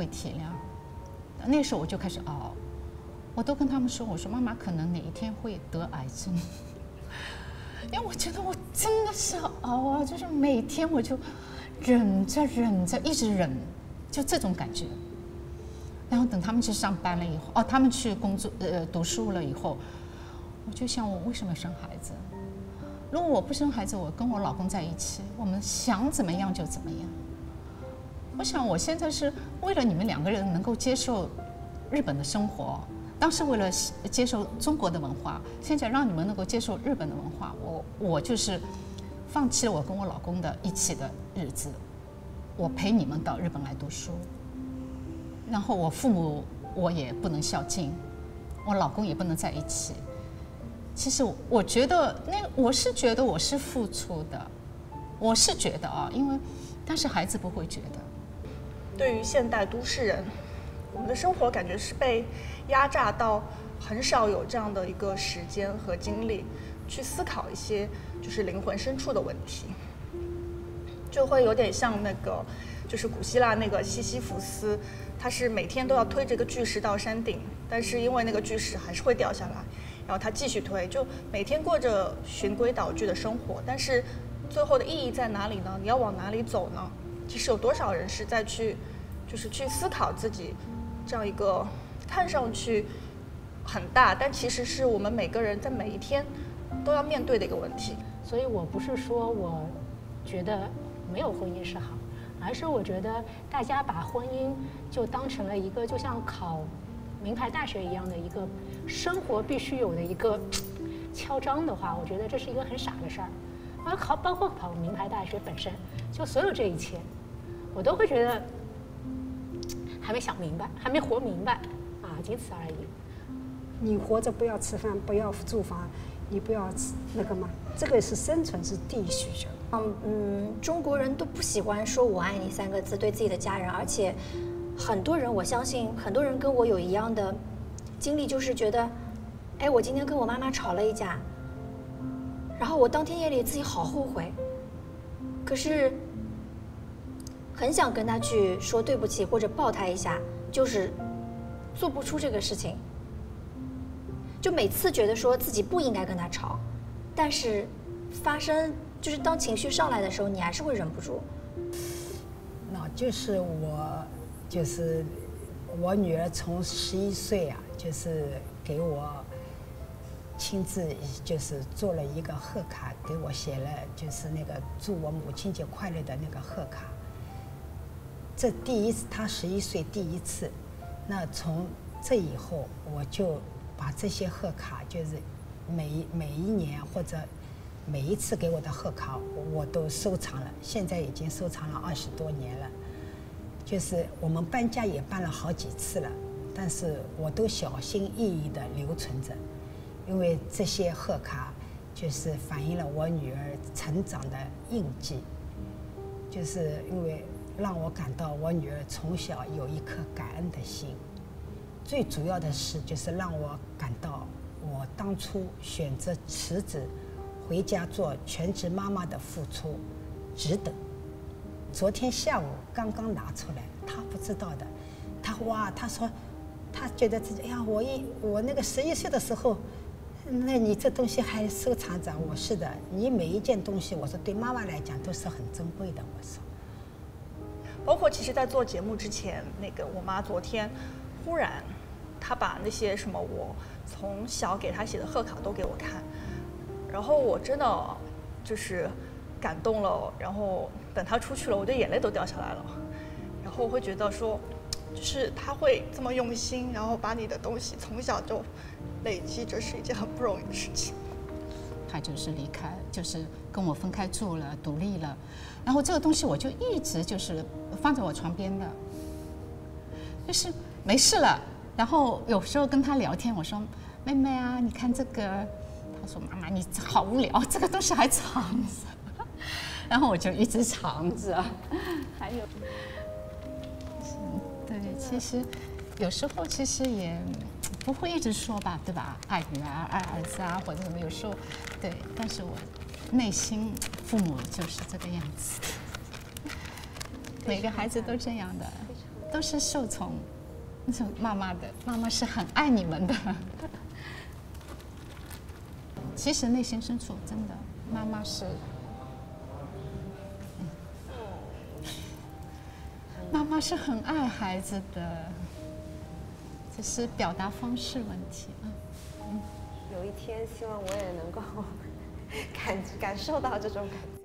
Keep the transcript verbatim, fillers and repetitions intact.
体谅。那时候我就开始熬，我都跟他们说，我说妈妈可能哪一天会得癌症，因为我觉得我真的是熬啊，就是每天我就忍着忍着一直忍，就这种感觉。然后等他们去上班了以后，哦，他们去工作呃读书了以后，我就想我为什么生孩子？如果我不生孩子，我跟我老公在一起，我们想怎么样就怎么样。我想我现在是为了你们两个人能够接受日本的生活，当时为了接受中国的文化，现在让你们能够接受日本的文化，我我就是放弃了我跟我老公的一起的日子，我陪你们到日本来读书，然后我父母我也不能孝敬，我老公也不能在一起。其实我觉得那我是觉得我是付出的，我是觉得啊，因为但是孩子不会觉得。 对于现代都市人，我们的生活感觉是被压榨到，很少有这样的一个时间和精力去思考一些就是灵魂深处的问题，就会有点像那个就是古希腊那个西西弗斯，他是每天都要推这个巨石到山顶，但是因为那个巨石还是会掉下来，然后他继续推，就每天过着循规蹈矩的生活，但是最后的意义在哪里呢？你要往哪里走呢？其实有多少人是在去，就是去思考自己这样一个看上去很大，但其实是我们每个人在每一天都要面对的一个问题。 所以我不是说我觉得没有婚姻是好，而是我觉得大家把婚姻就当成了一个就像考名牌大学一样的一个生活必须有的一个敲章的话，我觉得这是一个很傻的事儿。而考包括考名牌大学本身，就所有这一切，我都会觉得还没想明白，还没活明白啊，仅此而已。 你活着不要吃饭，不要住房，你不要吃那个嘛，这个是生存是第一需求。 嗯嗯，中国人都不喜欢说我爱你三个字对自己的家人，而且很多人，我相信很多人跟我有一样的经历，就是觉得，哎，我今天跟我妈妈吵了一架，然后我当天夜里自己好后悔，可是很想跟她去说对不起或者抱她一下，就是做不出这个事情。就每次觉得说自己不应该跟他吵，但是发生就是当情绪上来的时候，你还是会忍不住。 那就是我，就是我女儿从十一岁啊，就是给我亲自就是做了一个贺卡，给我写了就是那个祝我母亲节快乐的那个贺卡。这第一次，她十一岁第一次，那从这以后我就把这些贺卡，就是每每一年或者每一次给我的贺卡，我都收藏了。现在已经收藏了二十多年了。就是我们搬家也搬了好几次了，但是我都小心翼翼地留存着，因为这些贺卡就是反映了我女儿成长的印记，就是因为让我感到我女儿从小有一颗感恩的心。最主要的是，就是让我感到我当初选择辞职回家做全职妈妈的付出值得。昨天下午刚刚拿出来，他不知道的，他哇，他说，他觉得自己，哎呀，我一我那个十一岁的时候，那你这东西还收藏着？我是的，你每一件东西，我说对妈妈来讲都是很珍贵的。我说， 包括其实，在做节目之前，那个我妈昨天忽然，她把那些什么我从小给她写的贺卡都给我看，然后我真的就是感动了。然后等她出去了，我的眼泪都掉下来了。然后我会觉得说，就是她会这么用心，然后把你的东西从小就累积，这是一件很不容易的事情。 他就是离开，就是跟我分开住了，独立了。然后这个东西我就一直就是放在我床边的，就是没事了。然后有时候跟他聊天，我说：“妹妹啊，你看这个。”他说：“妈妈，你好无聊，这个东西还藏着。”然后我就一直藏着。还有，对，其实有时候其实也不会一直说吧，对吧？爱女儿、爱儿子啊，或者什么，有时候对，但是我内心父母就是这个样子，每个孩子都这样的。 都是受从那种妈妈的，妈妈是很爱你们的。其实内心深处真的，妈妈是，妈妈是很爱孩子的，只是表达方式问题啊。 有一天，希望我也能够感感受到这种感觉。